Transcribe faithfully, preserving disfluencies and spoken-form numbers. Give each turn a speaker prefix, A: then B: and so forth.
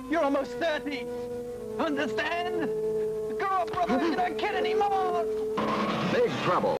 A: You're almost thirty. Understand? Grow up, brother. You're not kid anymore.
B: Big Trouble.